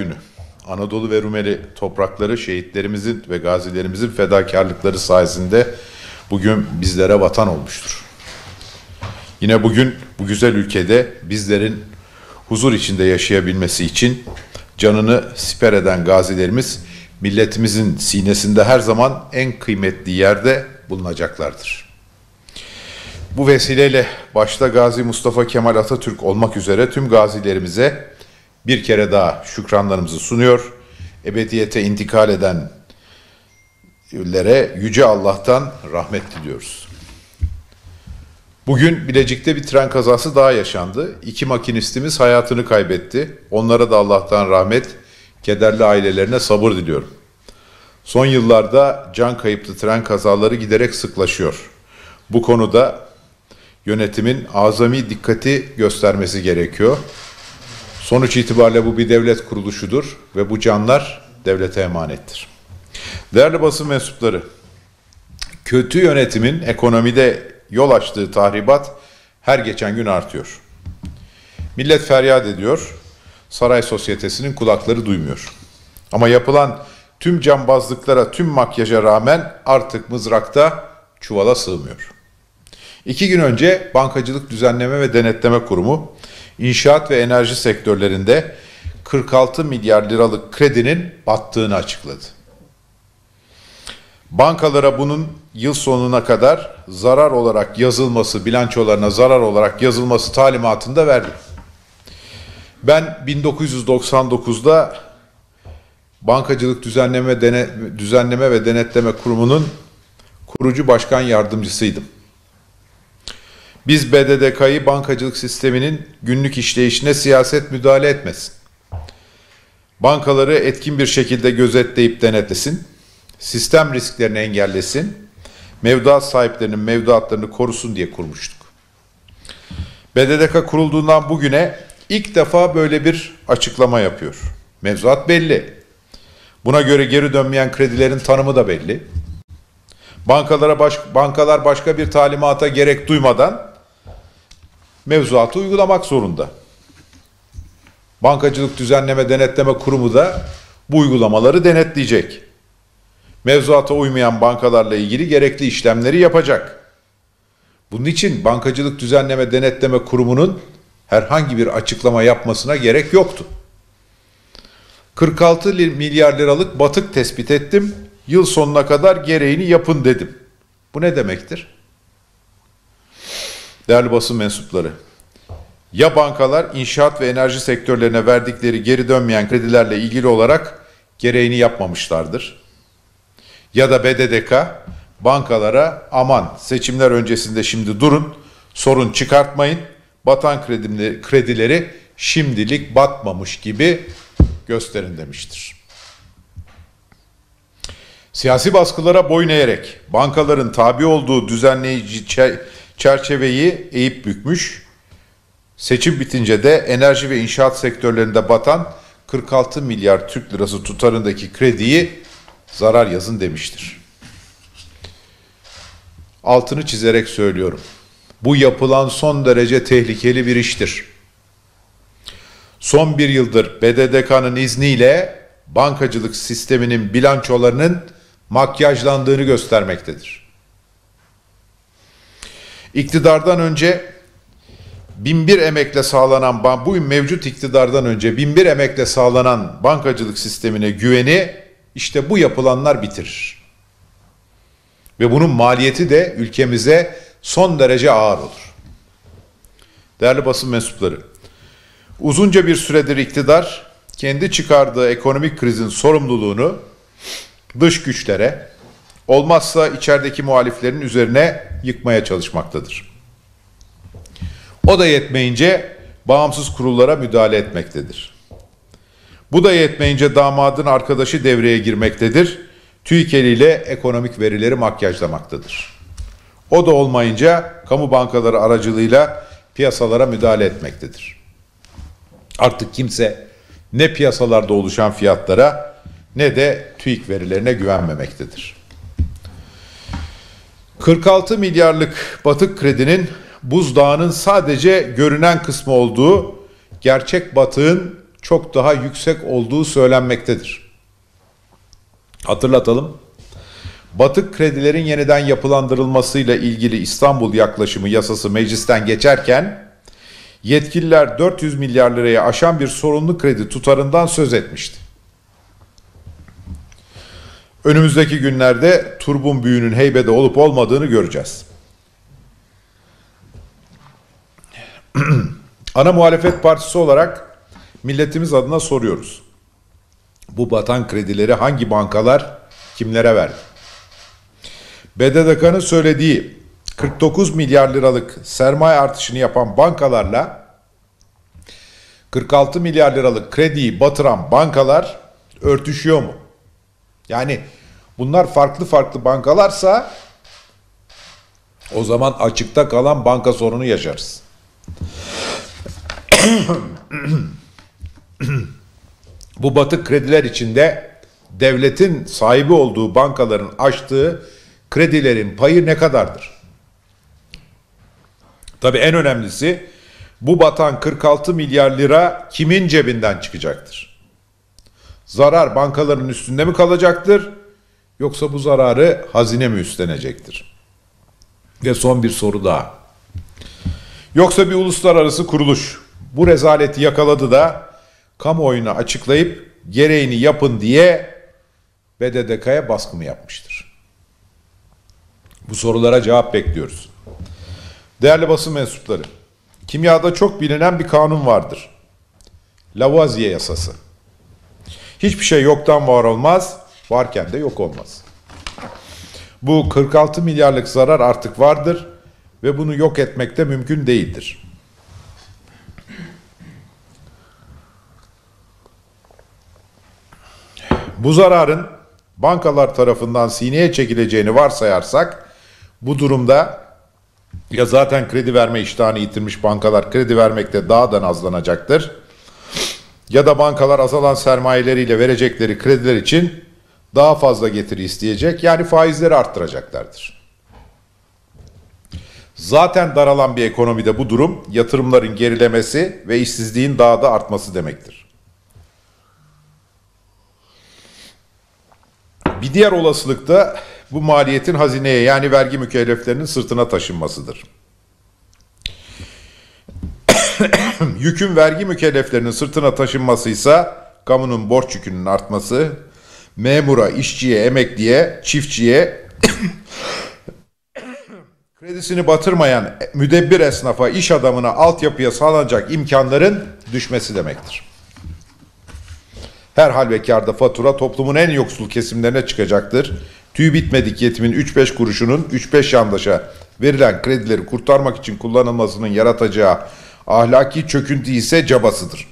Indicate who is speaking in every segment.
Speaker 1: günü. Anadolu ve Rumeli toprakları şehitlerimizin ve gazilerimizin fedakarlıkları sayesinde bugün bizlere vatan olmuştur. Yine bugün bu güzel ülkede bizlerin huzur içinde yaşayabilmesi için canını siper eden gazilerimiz milletimizin sinesinde her zaman en kıymetli yerde bulunacaklardır. Bu vesileyle başta Gazi Mustafa Kemal Atatürk olmak üzere tüm gazilerimize bir kere daha şükranlarımızı sunuyor. Ebediyete intikal edenlere Yüce Allah'tan rahmet diliyoruz. Bugün Bilecik'te bir tren kazası daha yaşandı. 2 makinistimiz hayatını kaybetti. Onlara da Allah'tan rahmet, kederli ailelerine sabır diliyorum. Son yıllarda can kayıplı tren kazaları giderek sıklaşıyor. Bu konuda yönetimin azami dikkati göstermesi gerekiyor. Sonuç itibariyle bu bir devlet kuruluşudur ve bu canlar devlete emanettir. Değerli basın mensupları, kötü yönetimin ekonomide yol açtığı tahribat her geçen gün artıyor. Millet feryat ediyor, saray sosyetesinin kulakları duymuyor. Ama yapılan tüm cambazlıklara, tüm makyaja rağmen artık mızrakta çuvala sığmıyor. 2 gün önce Bankacılık Düzenleme ve Denetleme Kurumu, inşaat ve enerji sektörlerinde 46 milyar liralık kredinin battığını açıkladı. Bankalara bunun yıl sonuna kadar zarar olarak yazılması, bilançolarına zarar olarak yazılması talimatını da verdi. Ben 1999'da Bankacılık Düzenleme ve Denetleme Kurumu'nun kurucu başkan yardımcısıydım. Biz BDDK'yı bankacılık sisteminin günlük işleyişine siyaset müdahale etmesin. Bankaları etkin bir şekilde gözetleyip denetlesin, sistem risklerini engellesin, mevduat sahiplerinin mevduatlarını korusun diye kurmuştuk. BDDK kurulduğundan bugüne ilk defa böyle bir açıklama yapıyor. Mevzuat belli. Buna göre geri dönmeyen kredilerin tanımı da belli. Bankalar başka bir talimata gerek duymadan mevzuatı uygulamak zorunda. Bankacılık Düzenleme Denetleme Kurumu da bu uygulamaları denetleyecek. Mevzuata uymayan bankalarla ilgili gerekli işlemleri yapacak. Bunun için Bankacılık Düzenleme Denetleme Kurumu'nun herhangi bir açıklama yapmasına gerek yoktu. 46 milyar liralık batık tespit ettim, yıl sonuna kadar gereğini yapın dedim. Bu ne demektir? Değerli basın mensupları, ya bankalar inşaat ve enerji sektörlerine verdikleri geri dönmeyen kredilerle ilgili olarak gereğini yapmamışlardır. Ya da BDDK bankalara aman seçimler öncesinde şimdi durun, sorun çıkartmayın, batan kredileri şimdilik batmamış gibi gösterin demiştir. Siyasi baskılara boyun eğerek bankaların tabi olduğu düzenleyici çerçeveyi eğip bükmüş, seçim bitince de enerji ve inşaat sektörlerinde batan 46 milyar Türk lirası tutarındaki krediyi zarar yazın demiştir. Altını çizerek söylüyorum. Bu yapılan son derece tehlikeli bir iştir. Son 1 yıldır BDDK'nın izniyle bankacılık sisteminin bilançolarının makyajlandığını göstermektedir. İktidardan önce 1001 emekle sağlanan, bu mevcut iktidardan önce 1001 emekle sağlanan bankacılık sistemine güveni işte bu yapılanlar bitirir. Ve bunun maliyeti de ülkemize son derece ağır olur. Değerli basın mensupları, uzunca bir süredir iktidar kendi çıkardığı ekonomik krizin sorumluluğunu dış güçlere, olmazsa içerideki muhaliflerin üzerine yıkmaya çalışmaktadır. O da yetmeyince bağımsız kurullara müdahale etmektedir. Bu da yetmeyince damadın arkadaşı devreye girmektedir. TÜİK eliyle ekonomik verileri makyajlamaktadır. O da olmayınca kamu bankaları aracılığıyla piyasalara müdahale etmektedir. Artık kimse ne piyasalarda oluşan fiyatlara ne de TÜİK verilerine güvenmemektedir. 46 milyarlık batık kredinin buzdağının sadece görünen kısmı olduğu, gerçek batığın çok daha yüksek olduğu söylenmektedir. Hatırlatalım. Batık kredilerin yeniden yapılandırılmasıyla ilgili İstanbul Yaklaşımı yasası meclisten geçerken yetkililer 400 milyar liraya aşan bir sorunlu kredi tutarından söz etmişti. Önümüzdeki günlerde turbun büyüğünün heybede olup olmadığını göreceğiz. Ana muhalefet partisi olarak milletimiz adına soruyoruz. Bu batan kredileri hangi bankalar kimlere verdi? BDDK'nın söylediği 49 milyar liralık sermaye artışını yapan bankalarla 46 milyar liralık krediyi batıran bankalar örtüşüyor mu? Yani bunlar farklı farklı bankalarsa o zaman açıkta kalan banka sorunu yaşarız. Bu batık krediler içinde devletin sahibi olduğu bankaların açtığı kredilerin payı ne kadardır? Tabii en önemlisi bu batan 46 milyar lira kimin cebinden çıkacaktır? Zarar bankaların üstünde mi kalacaktır? Yoksa bu zararı hazine mi üstlenecektir? Ve son bir soru daha. Yoksa bir uluslararası kuruluş bu rezaleti yakaladı da kamuoyuna açıklayıp gereğini yapın diye BDDK'ya baskı mı yapmıştır? Bu sorulara cevap bekliyoruz. Değerli basın mensupları, kimyada çok bilinen bir kanun vardır. Lavoisier yasası. Hiçbir şey yoktan var olmaz, varken de yok olmaz. Bu 46 milyarlık zarar artık vardır ve bunu yok etmek de mümkün değildir. Bu zararın bankalar tarafından sineye çekileceğini varsayarsak, bu durumda ya zaten kredi verme iştahını yitirmiş bankalar kredi vermekte daha da nazlanacaktır, ya da bankalar azalan sermayeleriyle verecekleri krediler için daha fazla getiri isteyecek, yani faizleri arttıracaklardır. Zaten daralan bir ekonomide bu durum yatırımların gerilemesi ve işsizliğin daha da artması demektir. Bir diğer olasılık da bu maliyetin hazineye, yani vergi mükelleflerinin sırtına taşınmasıdır. Yükün vergi mükelleflerinin sırtına taşınmasıysa kamunun borç yükünün artması, memura, işçiye, emekliye, çiftçiye, kredisini batırmayan müdebbir esnafa, iş adamına, altyapıya sağlanacak imkanların düşmesi demektir. Her halükarda fatura toplumun en yoksul kesimlerine çıkacaktır. Tüy bitmedik yetimin 3-5 kuruşunun 3-5 yandaşa verilen kredileri kurtarmak için kullanılmasının yaratacağı ahlaki çöküntü ise cabasıdır.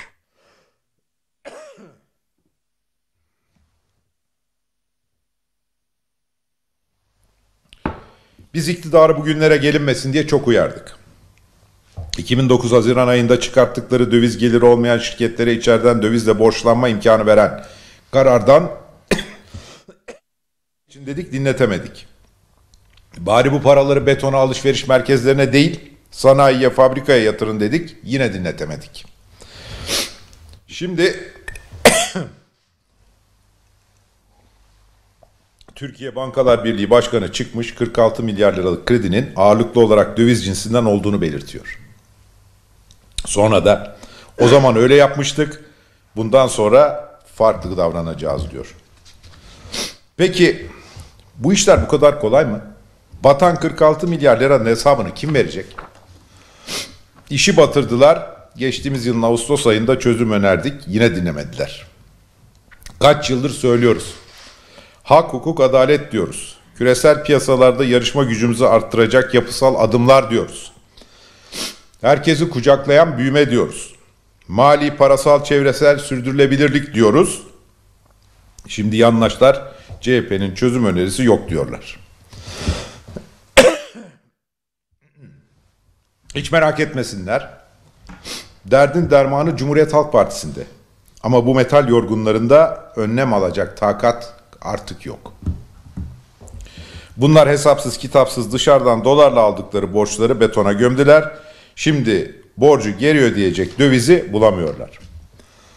Speaker 1: Biz iktidarı bugünlere gelinmesin diye çok uyardık. 2009 Haziran ayında çıkarttıkları döviz geliri olmayan şirketlere içeriden dövizle borçlanma imkanı veren karardan için dedik, dinletemedik. Bari bu paraları betona, alışveriş merkezlerine değil sanayiye, fabrikaya yatırın dedik, yine dinletemedik. Şimdi Türkiye Bankalar Birliği Başkanı çıkmış 46 milyar liralık kredinin ağırlıklı olarak döviz cinsinden olduğunu belirtiyor. Sonra da o zaman öyle yapmıştık, bundan sonra farklı davranacağız diyor. Peki bu işler bu kadar kolay mı? Batan 46 milyar liranın hesabını kim verecek? İşi batırdılar. Geçtiğimiz yılın Ağustos ayında çözüm önerdik. Yine dinlemediler. Kaç yıldır söylüyoruz. Hak, hukuk, adalet diyoruz. Küresel piyasalarda yarışma gücümüzü arttıracak yapısal adımlar diyoruz. Herkesi kucaklayan büyüme diyoruz. Mali, parasal, çevresel sürdürülebilirlik diyoruz. Şimdi yandaşlar CHP'nin çözüm önerisi yok diyorlar. Hiç merak etmesinler. Derdin dermanı Cumhuriyet Halk Partisi'nde. Ama bu metal yorgunlarında önlem alacak takat artık yok. Bunlar hesapsız kitapsız dışarıdan dolarla aldıkları borçları betona gömdüler. Şimdi borcu geri ödeyecek dövizi bulamıyorlar.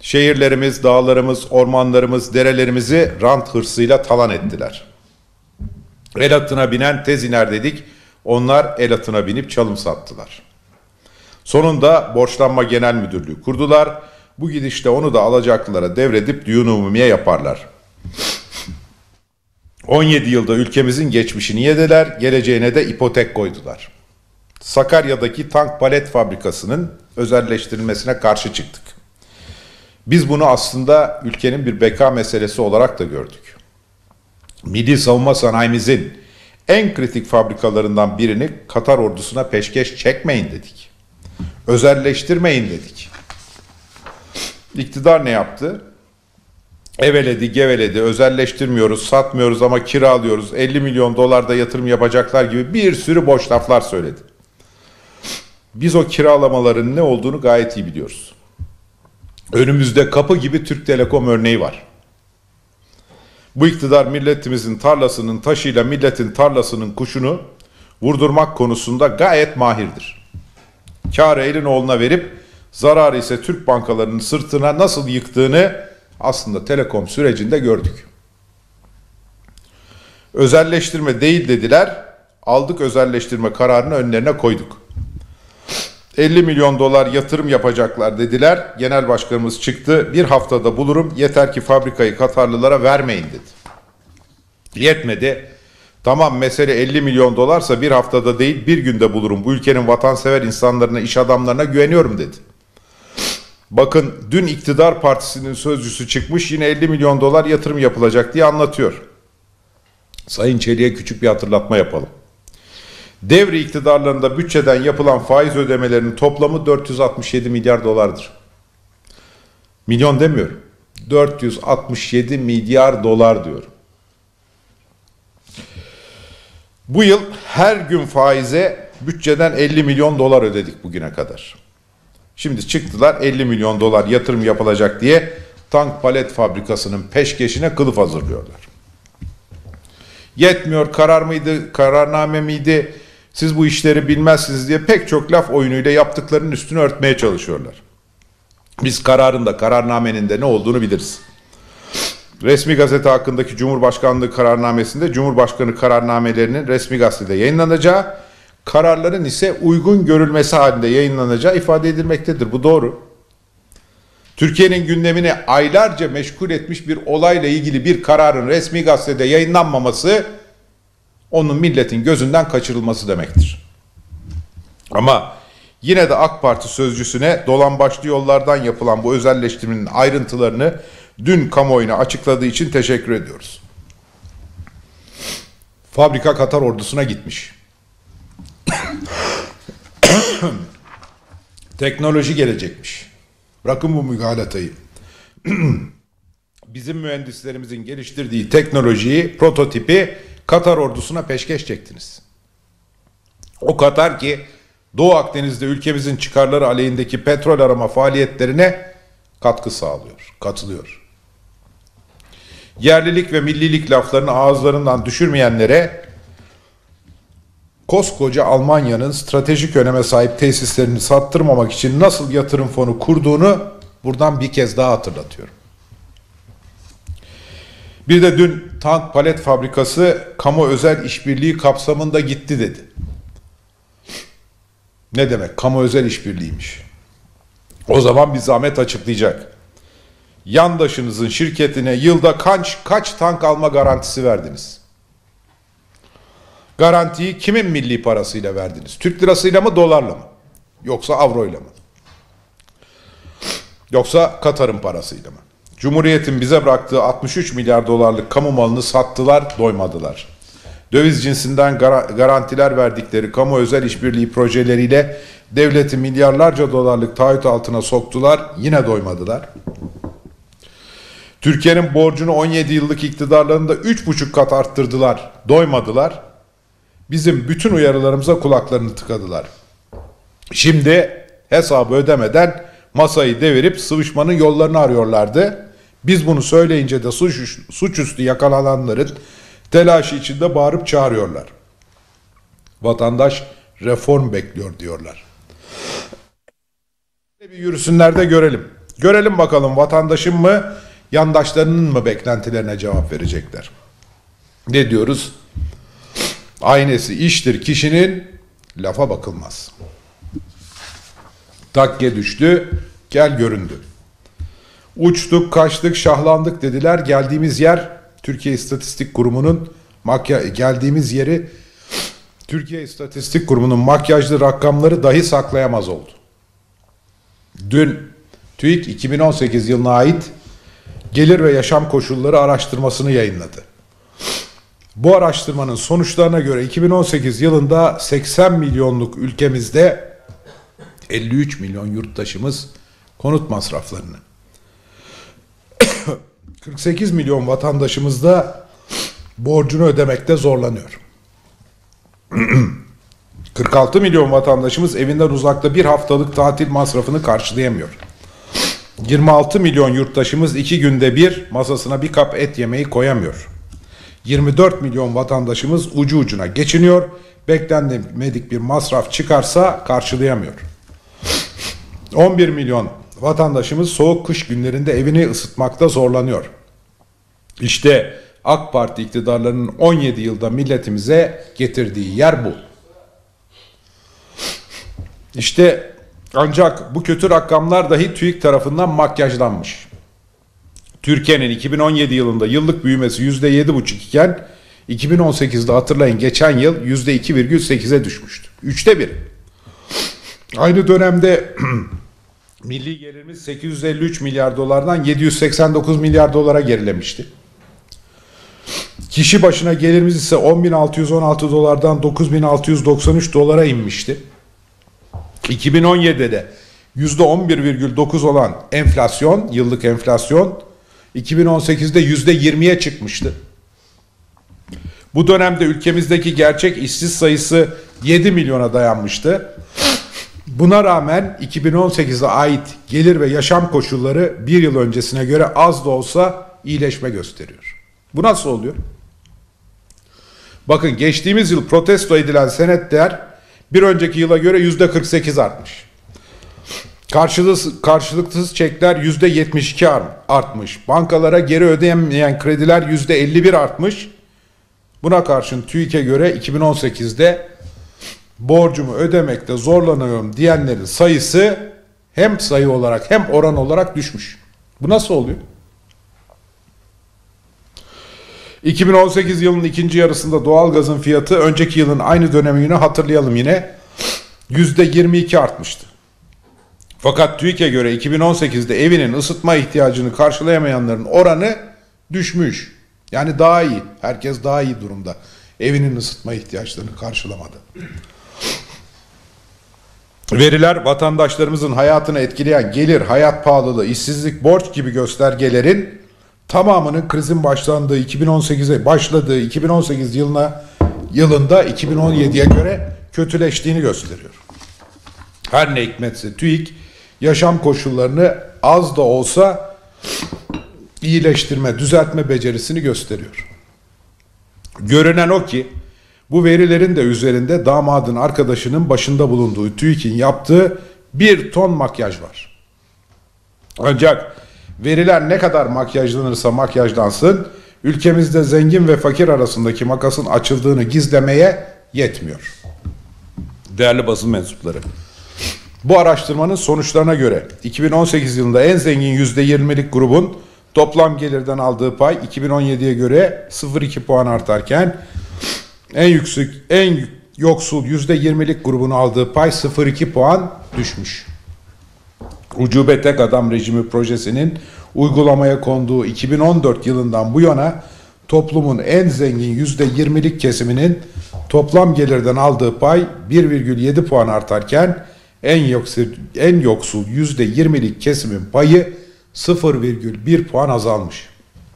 Speaker 1: Şehirlerimiz, dağlarımız, ormanlarımız, derelerimizi rant hırsıyla talan ettiler. El atına binen tez iner dedik, onlar el atına binip çalım sattılar. Sonunda Borçlanma Genel Müdürlüğü kurdular. Bu gidişte onu da alacaklılara devredip düğün umumiye yaparlar. 17 yılda ülkemizin geçmişini yediler, geleceğine de ipotek koydular. Sakarya'daki tank palet fabrikasının özelleştirilmesine karşı çıktık. Biz bunu aslında ülkenin bir beka meselesi olarak da gördük. Milli savunma sanayimizin en kritik fabrikalarından birini Katar ordusuna peşkeş çekmeyin dedik. Özelleştirmeyin dedik. İktidar ne yaptı? Eveledi, geveledi, özelleştirmiyoruz, satmıyoruz ama kiralıyoruz, 50 milyon dolar da yatırım yapacaklar gibi bir sürü boş laflar söyledi. Biz o kiralamaların ne olduğunu gayet iyi biliyoruz. Önümüzde kapı gibi Türk Telekom örneği var. Bu iktidar milletimizin tarlasının taşıyla milletin tarlasının kuşunu vurdurmak konusunda gayet mahirdir. Kârı elin oğluna verip zararı ise Türk bankalarının sırtına nasıl yıktığını aslında Telekom sürecinde gördük. Özelleştirme değil dediler, aldık özelleştirme kararını önlerine koyduk. 50 milyon dolar yatırım yapacaklar dediler, genel başkanımız çıktı, bir haftada bulurum yeter ki fabrikayı Katarlılara vermeyin dedi. Yetmedi, tamam mesele 50 milyon dolarsa bir haftada değil bir günde bulurum, bu ülkenin vatansever insanlarına, iş adamlarına güveniyorum dedi. Bakın dün iktidar partisinin sözcüsü çıkmış yine 50 milyon dolar yatırım yapılacak diye anlatıyor. Sayın Çelik'e küçük bir hatırlatma yapalım. Devri iktidarlarında bütçeden yapılan faiz ödemelerinin toplamı 467 milyar dolardır. Milyon demiyorum. 467 milyar dolar diyorum. Bu yıl her gün faize bütçeden 50 milyon dolar ödedik bugüne kadar. Şimdi çıktılar 50 milyon dolar yatırım yapılacak diye tank palet fabrikasının peşkeşine kılıf hazırlıyorlar. Yetmiyor, karar mıydı, kararname miydi, siz bu işleri bilmezsiniz diye pek çok laf oyunuyla yaptıklarının üstünü örtmeye çalışıyorlar. Biz kararın da kararnamenin de ne olduğunu biliriz. Resmi gazete hakkındaki Cumhurbaşkanlığı kararnamesinde Cumhurbaşkanı kararnamelerinin resmi gazetede yayınlanacağı, kararların ise uygun görülmesi halinde yayınlanacağı ifade edilmektedir. Bu doğru. Türkiye'nin gündemini aylarca meşgul etmiş bir olayla ilgili bir kararın resmi gazetede yayınlanmaması, onun milletin gözünden kaçırılması demektir. Ama yine de AK Parti sözcüsüne dolambaçlı yollardan yapılan bu özelleştirmenin ayrıntılarını dün kamuoyuna açıkladığı için teşekkür ediyoruz. Fabrika Katar ordusuna gitmiş. Teknoloji gelecekmiş. Bırakın bu mügalatayı. Bizim mühendislerimizin geliştirdiği teknolojiyi, prototipi Katar ordusuna peşkeş çektiniz. O Katar ki Doğu Akdeniz'de ülkemizin çıkarları aleyhindeki petrol arama faaliyetlerine katkı sağlıyor, katılıyor. Yerlilik ve millilik laflarını ağızlarından düşürmeyenlere koskoca Almanya'nın stratejik öneme sahip tesislerini sattırmamak için nasıl yatırım fonu kurduğunu buradan bir kez daha hatırlatıyorum. Bir de dün tank palet fabrikası kamu özel işbirliği kapsamında gitti dedi. Ne demek? Kamu özel işbirliğiymiş. O zaman bir zahmet açıklayacak. Yandaşınızın şirketine yılda kaç tank alma garantisi verdiniz? Garantiyi kimin milli parasıyla verdiniz? Türk lirasıyla mı, dolarla mı? Yoksa avroyla mı? Yoksa Katar'ın parasıyla mı? Cumhuriyet'in bize bıraktığı 63 milyar dolarlık kamu malını sattılar, doymadılar. Döviz cinsinden garantiler verdikleri kamu özel işbirliği projeleriyle devleti milyarlarca dolarlık taahhüt altına soktular, yine doymadılar. Türkiye'nin borcunu 17 yıllık iktidarlarında 3,5 kat arttırdılar, doymadılar. Bizim bütün uyarılarımıza kulaklarını tıkadılar. Şimdi hesabı ödemeden masayı devirip sıvışmanın yollarını arıyorlardı. Biz bunu söyleyince de suçüstü yakalananların telaşı içinde bağırıp çağırıyorlar. Vatandaş reform bekliyor diyorlar. Bir yürüsünler de görelim. Görelim bakalım vatandaşın mı, yandaşlarının mı beklentilerine cevap verecekler. Ne diyoruz? Aynesi iştir kişinin, lafa bakılmaz. Takke düştü, gel göründü. Uçtuk, kaçtık, şahlandık dediler. Geldiğimiz yer Türkiye İstatistik Kurumu'nun makyajlı rakamları dahi saklayamaz oldu. Dün TÜİK 2018 yılına ait gelir ve yaşam koşulları araştırmasını yayınladı. Bu araştırmanın sonuçlarına göre 2018 yılında 80 milyonluk ülkemizde 53 milyon yurttaşımız konut masraflarını, 48 milyon vatandaşımız da borcunu ödemekte zorlanıyor. 46 milyon vatandaşımız evinden uzakta bir haftalık tatil masrafını karşılayamıyor. 26 milyon yurttaşımız 2 günde bir masasına bir kap et yemeği koyamıyor. 24 milyon vatandaşımız ucu ucuna geçiniyor. Beklenmedik bir masraf çıkarsa karşılayamıyor. 11 milyon vatandaşımız soğuk kış günlerinde evini ısıtmakta zorlanıyor. İşte AK Parti iktidarlarının 17 yılda milletimize getirdiği yer bu. İşte ancak bu kötü rakamlar dahi TÜİK tarafından makyajlanmış. Türkiye'nin 2017 yılında yıllık büyümesi %7,5 iken 2018'de hatırlayın geçen yıl %2,8'e düşmüştü. 1/3. Aynı dönemde milli gelirimiz 853 milyar dolardan 789 milyar dolara gerilemişti. Kişi başına gelirimiz ise 10.616 dolardan 9.693 dolara inmişti. 2017'de %11,9 olan enflasyon, yıllık enflasyon 2018'de %20'ye çıkmıştı. Bu dönemde ülkemizdeki gerçek işsiz sayısı 7 milyona dayanmıştı. Buna rağmen 2018'e ait gelir ve yaşam koşulları bir yıl öncesine göre az da olsa iyileşme gösteriyor. Bu nasıl oluyor? Bakın geçtiğimiz yıl protesto edilen senetler bir önceki yıla göre %48 artmış. Karşılıksız çekler %72 artmış. Bankalara geri ödeyemeyen krediler %51 artmış. Buna karşın TÜİK'e göre 2018'de borcumu ödemekte zorlanıyorum diyenlerin sayısı hem sayı olarak hem oran olarak düşmüş. Bu nasıl oluyor? 2018 yılının ikinci yarısında doğalgazın fiyatı önceki yılın aynı dönemini hatırlayalım yine %22 artmıştı. Fakat TÜİK'e göre 2018'de evinin ısıtma ihtiyacını karşılayamayanların oranı düşmüş. Yani daha iyi. Herkes daha iyi durumda. Evinin ısıtma ihtiyaçlarını karşılamadı. Veriler vatandaşlarımızın hayatını etkileyen gelir, hayat pahalılığı, işsizlik, borç gibi göstergelerin tamamının krizin başladığı 2018 yılında 2017'ye göre kötüleştiğini gösteriyor. Her ne hikmetse TÜİK yaşam koşullarını az da olsa iyileştirme, düzeltme becerisini gösteriyor. Görünen o ki bu verilerin de üzerinde damadın arkadaşının başında bulunduğu TÜİK'in yaptığı 1 ton makyaj var. Ancak veriler ne kadar makyajlanırsa makyajlansın, ülkemizde zengin ve fakir arasındaki makasın açıldığını gizlemeye yetmiyor. Değerli basın mensupları, bu araştırmanın sonuçlarına göre 2018 yılında en zengin %20'lik grubun toplam gelirden aldığı pay 2017'ye göre 0,2 puan artarken en yoksul %20'lik grubun aldığı pay 0,2 puan düşmüş. Ucube tek adam rejimi projesinin uygulamaya konduğu 2014 yılından bu yana toplumun en zengin %20'lik kesiminin toplam gelirden aldığı pay 1,7 puan artarken en yoksul %20'lik kesimin payı 0,1 puan azalmış.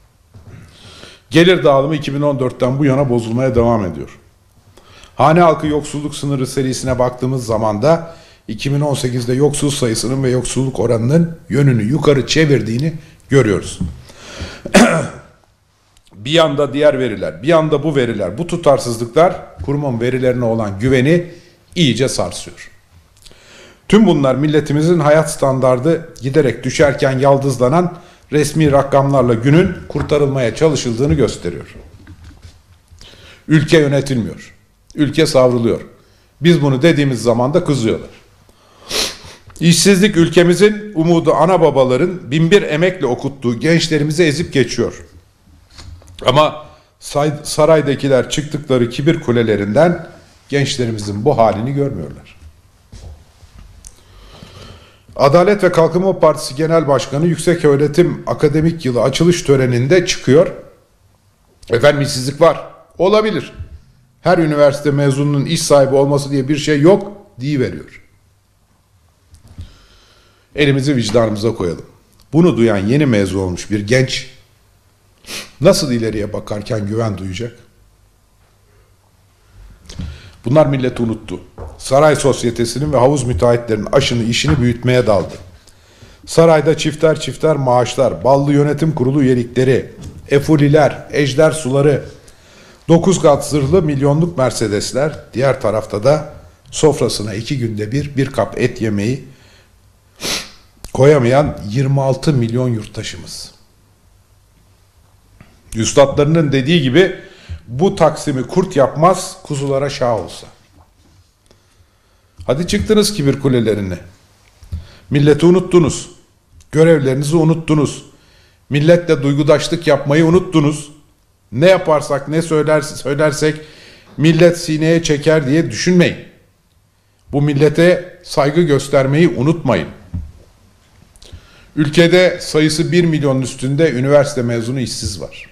Speaker 1: Gelir dağılımı 2014'ten bu yana bozulmaya devam ediyor. Hane halkı yoksulluk sınırı serisine baktığımız zaman da 2018'de yoksul sayısının ve yoksulluk oranının yönünü yukarı çevirdiğini görüyoruz. Bir yanda diğer veriler, bir yanda bu veriler, bu tutarsızlıklar kurumun verilerine olan güveni iyice sarsıyor.
Speaker 2: Tüm bunlar milletimizin hayat standardı giderek düşerken yaldızlanan resmi rakamlarla günün kurtarılmaya çalışıldığını gösteriyor. Ülke yönetilmiyor. Ülke savruluyor. Biz bunu dediğimiz zaman da kızıyorlar. İşsizlik ülkemizin umudu ana babaların binbir emekle okuttuğu gençlerimizi ezip geçiyor. Ama saraydakiler çıktıkları kibir kulelerinden gençlerimizin bu halini görmüyorlar. Adalet ve Kalkınma Partisi Genel Başkanı Yükseköğretim Akademik Yılı açılış töreninde çıkıyor. Efendim işsizlik var. Olabilir. Her üniversite mezununun iş sahibi olması diye bir şey yok deyiveriyor. Elimizi vicdanımıza koyalım. Bunu duyan yeni mezun olmuş bir genç nasıl ileriye bakarken güven duyacak? Bunlar milleti unuttu. Saray sosyetesinin ve havuz müteahhitlerinin aşını işini büyütmeye daldı. Sarayda çifter çifter maaşlar, ballı yönetim kurulu üyelikleri, efuliler, ejder suları, 9 kat zırhlı milyonluk Mercedesler, diğer tarafta da sofrasına 2 günde bir kap et yemeği koyamayan 26 milyon yurttaşımız. Üstadlarının dediği gibi bu taksimi kurt yapmaz, kuzulara şah olsa. Hadi çıktınız kibir kulelerine. Milleti unuttunuz. Görevlerinizi unuttunuz. Milletle duygudaşlık yapmayı unuttunuz. Ne yaparsak ne söylersek millet sineye çeker diye düşünmeyin. Bu millete saygı göstermeyi unutmayın. Ülkede sayısı 1 milyonun üstünde üniversite mezunu işsiz var.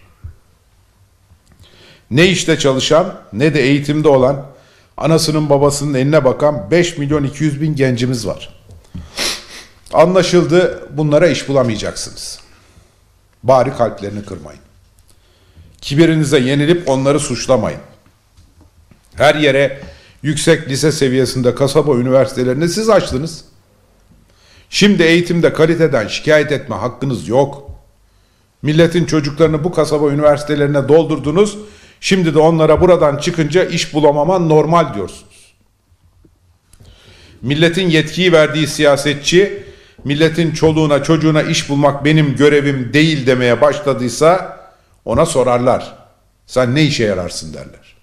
Speaker 2: Ne işte çalışan ne de eğitimde olan, anasının babasının eline bakan 5 milyon 200 bin gencimiz var. Anlaşıldı, bunlara iş bulamayacaksınız. Bari kalplerini kırmayın. Kibirinize yenilip onları suçlamayın. Her yere yüksek lise seviyesinde kasaba üniversitelerini siz açtınız. Şimdi eğitimde kaliteden şikayet etme hakkınız yok. Milletin çocuklarını bu kasaba üniversitelerine doldurdunuz. Şimdi de onlara buradan çıkınca iş bulamaman normal diyorsunuz. Milletin yetkiyi verdiği siyasetçi, milletin çoluğuna çocuğuna iş bulmak benim görevim değil demeye başladıysa ona sorarlar. Sen ne işe yararsın derler.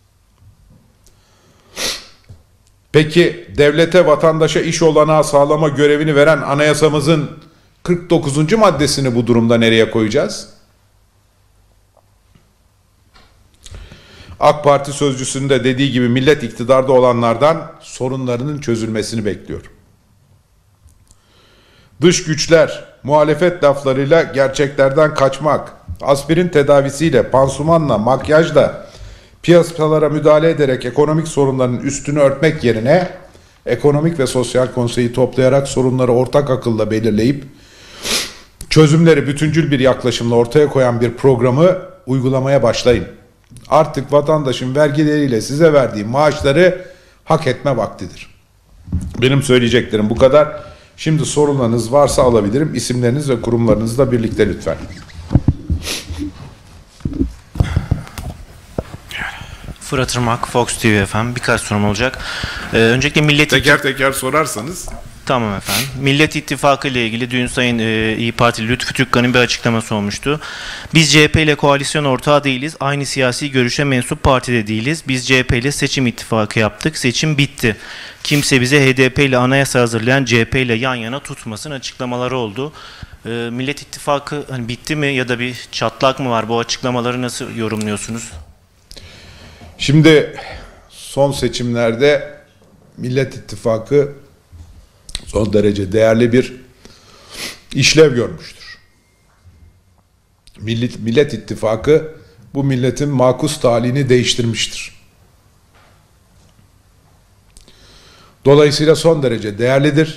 Speaker 2: Peki devlete, vatandaşa iş olanağı sağlama görevini veren anayasamızın 49. maddesini bu durumda nereye koyacağız? AK Parti sözcüsünde dediği gibi millet iktidarda olanlardan sorunlarının çözülmesini bekliyor. Dış güçler, muhalefet laflarıyla gerçeklerden kaçmak, aspirin tedavisiyle, pansumanla, makyajla, piyasalara müdahale ederek ekonomik sorunların üstünü örtmek yerine Ekonomik ve Sosyal Konseyi toplayarak sorunları ortak akılla belirleyip çözümleri bütüncül bir yaklaşımla ortaya koyan bir programı uygulamaya başlayın. Artık vatandaşın vergileriyle size verdiği maaşları hak etme vaktidir. Benim söyleyeceklerim bu kadar. Şimdi sorularınız varsa alabilirim. İsimleriniz ve kurumlarınızla birlikte lütfen.
Speaker 3: Fırat Irmak, Fox TV efendim. Birkaç sorum olacak. Öncelikle
Speaker 2: teker sorarsanız.
Speaker 3: Tamam efendim. Millet İttifakı ile ilgili dün Sayın İYİ Partili Lütfü Türkkan'ın bir açıklaması olmuştu. Biz CHP ile koalisyon ortağı değiliz. Aynı siyasi görüşe mensup partide değiliz. Biz CHP ile seçim ittifakı yaptık. Seçim bitti. Kimse bize HDP ile anayasa hazırlayan CHP ile yan yana tutmasın açıklamaları oldu. Millet İttifakı hani bitti mi ya da bir çatlak mı var? Bu açıklamaları nasıl yorumluyorsunuz?
Speaker 2: Şimdi son seçimlerde Millet İttifakı son derece değerli bir işlev görmüştür. Millet İttifakı bu milletin makus talihini değiştirmiştir. Dolayısıyla son derece değerlidir.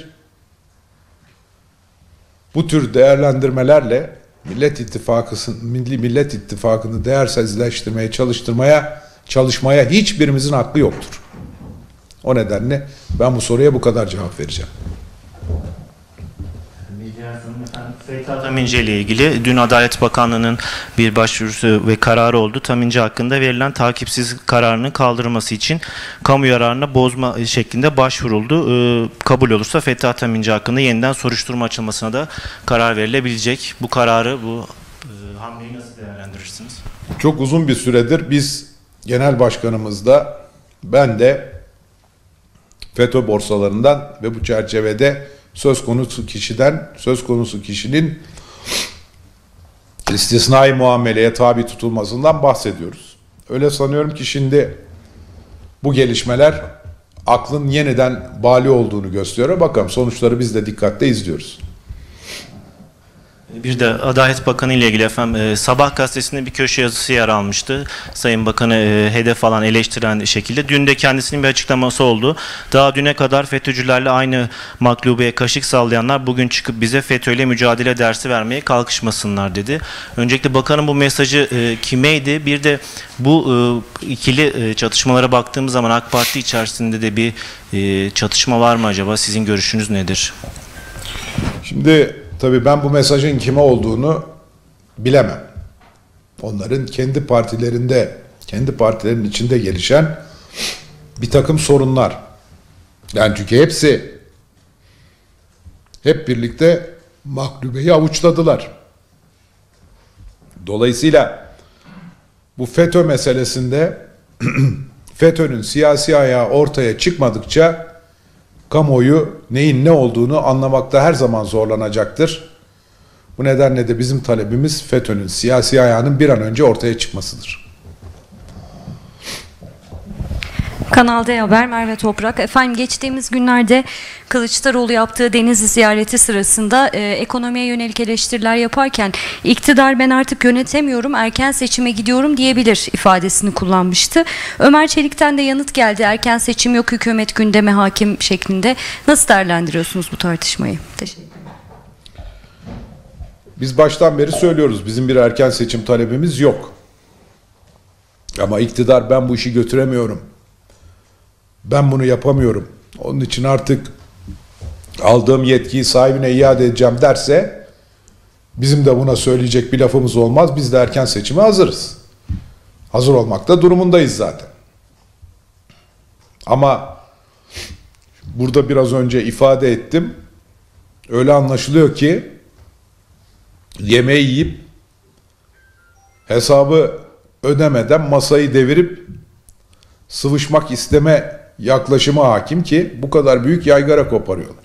Speaker 2: Bu tür değerlendirmelerle Millet İttifakı'nı değersizleştirmeye, çalışmaya hiçbirimizin hakkı yoktur. O nedenle ben bu soruya bu kadar cevap vereceğim.
Speaker 3: Bir diğer sorum efendim. Fethi Taminci ile ilgili dün Adalet Bakanlığı'nın bir başvurusu ve kararı oldu. Taminci hakkında verilen takipsiz kararının kaldırılması için kamu yararına bozma şeklinde başvuruldu. Kabul olursa Fethi Taminci hakkında yeniden soruşturma açılmasına da karar verilebilecek. Bu kararı, bu hamleyi nasıl değerlendirirsiniz?
Speaker 2: Çok uzun bir süredir biz genel başkanımızda, ben de FETÖ borsalarından ve bu çerçevede söz konusu kişinin istisnai muameleye tabi tutulmasından bahsediyoruz. Öyle sanıyorum ki şimdi bu gelişmeler aklın yeniden bali olduğunu gösteriyor. Bakalım, sonuçları biz de dikkatle izliyoruz.
Speaker 3: Bir de Adalet Bakanı ile ilgili efendim, Sabah gazetesinde bir köşe yazısı yer almıştı. Sayın Bakan'ı hedef alan, eleştiren şekilde. Dün de kendisinin bir açıklaması oldu. Daha düne kadar FETÖ'cülerle aynı maklubeye kaşık sallayanlar bugün çıkıp bize FETÖ'yle mücadele dersi vermeye kalkışmasınlar dedi. Öncelikle bakanın bu mesajı kimeydi? Bir de bu ikili çatışmalara baktığımız zaman AK Parti içerisinde de bir çatışma var mı acaba? Sizin görüşünüz nedir?
Speaker 2: Şimdi tabii ben bu mesajın kime olduğunu bilemem. Onların kendi partilerinin içinde gelişen bir takım sorunlar. Yani çünkü hep birlikte mahlubeyi avuçladılar. Dolayısıyla bu FETÖ meselesinde FETÖ'nün siyasi ayağı ortaya çıkmadıkça kamuoyu neyin ne olduğunu anlamakta her zaman zorlanacaktır. Bu nedenle de bizim talebimiz FETÖ'nün siyasi ayağının bir an önce ortaya çıkmasıdır.
Speaker 4: Kanal D Haber, Merve Toprak. Efendim, geçtiğimiz günlerde Kılıçdaroğlu yaptığı Denizli ziyareti sırasında ekonomiye yönelik eleştiriler yaparken iktidar ben artık yönetemiyorum, erken seçime gidiyorum diyebilir ifadesini kullanmıştı. Ömer Çelik'ten de yanıt geldi. Erken seçim yok, hükümet gündeme hakim şeklinde. Nasıl değerlendiriyorsunuz bu tartışmayı? Teşekkür ederim.
Speaker 2: Biz baştan beri söylüyoruz, bizim bir erken seçim talebimiz yok. Ama iktidar ben bu işi götüremiyorum, ben bunu yapamıyorum, onun için artık aldığım yetkiyi sahibine iade edeceğim derse bizim de buna söyleyecek bir lafımız olmaz. Biz de erken seçime hazırız. Hazır olmakta durumundayız zaten. Ama burada biraz önce ifade ettim. Öyle anlaşılıyor ki yemeği yiyip hesabı ödemeden masayı devirip sıvışmak isteme yaklaşımı hakim ki bu kadar büyük yaygara koparıyorlar.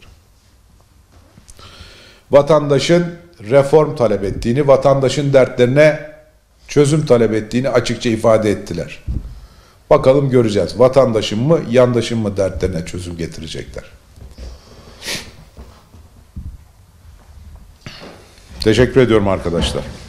Speaker 2: Vatandaşın reform talep ettiğini, vatandaşın dertlerine çözüm talep ettiğini açıkça ifade ettiler. Bakalım, göreceğiz. Vatandaşın mı, yandaşın mı dertlerine çözüm getirecekler. Teşekkür ediyorum arkadaşlar.